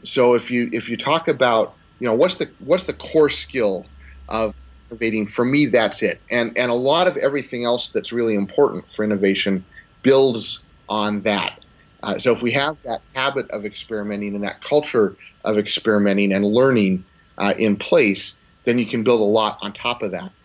So if you talk about, what's the core skill of innovating, for me, that's it. And a lot of everything else that's really important for innovation builds on that. So if we have that habit of experimenting and that culture of experimenting and learning in place, then you can build a lot on top of that.